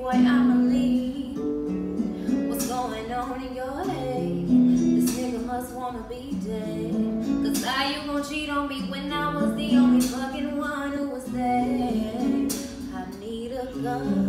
boy, I'ma leave. What's going on in your head? This nigga must wanna be dead. Cause how you gon' cheat on me when I was the only fucking one who was there? I need a gun.